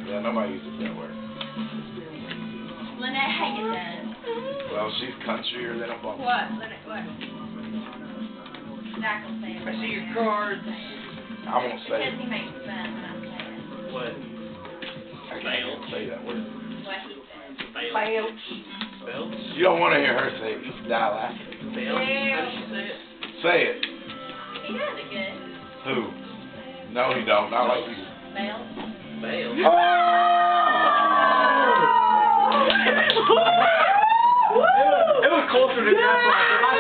Yeah, nobody uses that word. Linnea does. Well, she's countryer than a bum. What? What? Zach will say it. I see your cards. I won't say Because it. he makes fun when I say it. What? I can't say that word. What he says. Fail. Fail? You don't want to hear her say it. You die laughing. Fail? How does she say it? Say it. He does it good. Who? No, he don't. Not like you. Fail. Fail? Oh! It was closer to that.